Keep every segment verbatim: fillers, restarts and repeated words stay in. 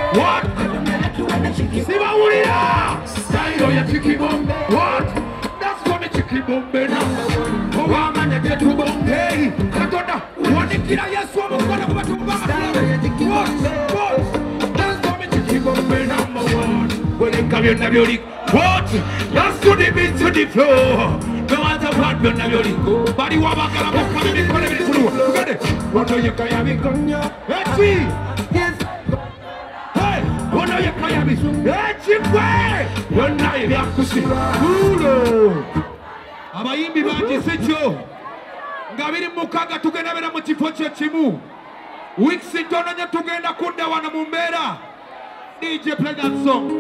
What? Sibawulira. Style ya Chicky Bombe. What? That's for me Chicky Bombe number one. Owamanya getu Bombe. Katonda wanikira Yesu amukwana kubatumba. What? What? That's for me Chicky Bombe number one. When you come here, Nabioli. What? That's to the beat to the floor. No matter what, you're Nabioli. Body wabakala bokana mikole bikulu. Look at it. What are you kaya mikonya? Hey, yes. Hey, what are you kaya mikonya? Hey, chipwe. You're not even kusi. Ulo. Abayimbi banji secho. Ngabiri mukaga tugenda bera mu kifo kye kimu. Weeks ntono nya tugenda kunda wana mumbera. D J play that song.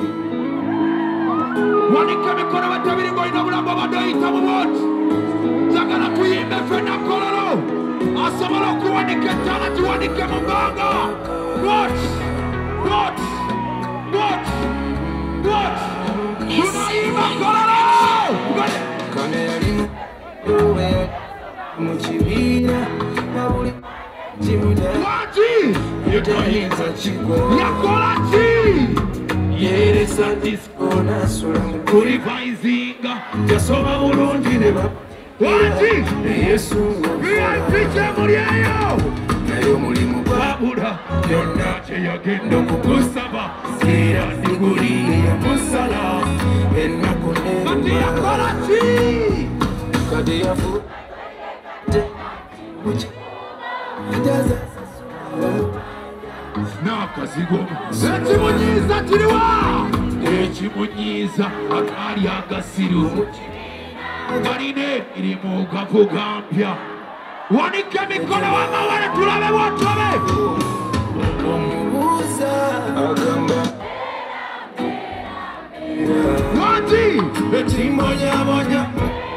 Wanika mikono batabiri ngoina bulamba badoyita mu what? Jagala kuyimbe fena kololo. Asobola okuwanika ettala tuwanike mu bbanga. What? What? What? What? Tunayimba kololo. Kane yalimu uwe mukibira nabuli jimuda. Wati! Yetoyinza chiko. Yakola chi! Yeresa disco nasula kuri vaizinga jasoma bulungi ne ba wati Yesu biafiche mulieyo nayo mulimu babura yonna kyeyagenda okukusaba sira ndiguli ya musala enakone kati yakola ki kati yafu muchi adaza Nakazigo Echimunyiza kiriwa Echimunyiza akali agasiru Marine irimu gavuga mpya Wanike mikono wamawale tulabe wotobe Omubuza agamba Wati Echimonya monya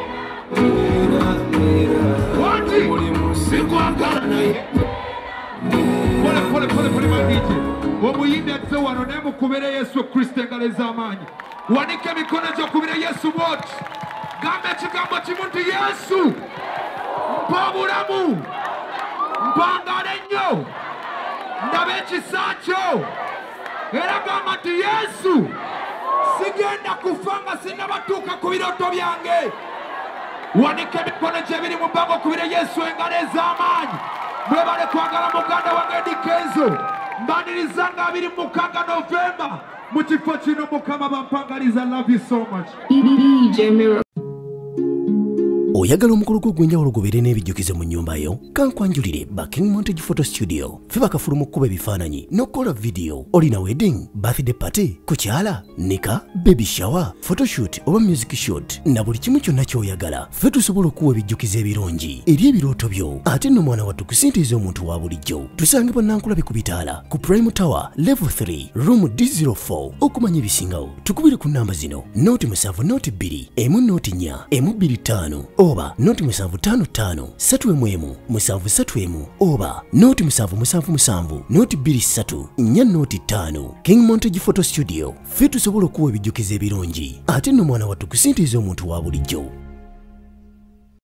Wati Sikwagala naye Pole pole pole pole mandije. Omuyimbi atse wano ne mukubere Yesu Kristo engalo z'amaanyi. Wanike mikono gyo kubire Yesu bot. Gambe kigambo kimuntu Yesu. Mpa bulamu. Mpangale nnyo. Ndabe ekisa kyo. Era gamba nti Yesu sigenda kufa nga sinnabatuuka ku birooto byange. Wanike mikono gye biri mu bbango kubire Yesu engalo ez'amaanyi. Mwebale kwagala muganda wange Eddy Kenzo mbandirizanga abiri mukaaga November mu kifo kino Mukama bampangaliza. Love you so much. E D D K Oyagala omukolo gw'enjawulo gobeere n'ebijjukizo mu nnyumba yo kankwanjulire Backing Montage Photo Studio fe bakafuluma okukuba ebifaananyi n'okukola video. Olina wedding, birthday party, kukyala, nika, baby shower, photoshoot oba music shoot na buli kimu kyonna ky'oyagala fe tusobola okuwa ebijjukizo ebirungi eri ebirooto byo ate nno mwana wattu kusintiiza omuntu wa bulijjo. Tusange bannankulabe ku bitaala ku Prime Tower Level three Room D zero four. Okumanya ebisingawo tukubire ku nnamba zino noti musanvu noti bbiri emu noti nnya emu bbiri ttaano oba noti musanvu tano tano satu emu emu musanvu satu emu oba noti musanvu musanvu musanvu noti bbiri ssatu nnya noti ttaano. King Montage Photo Studio fe tusobola okuwa ebijjukizo ebirungi ate nno mwana wattu kusintiiza omuntu wa bulijjo.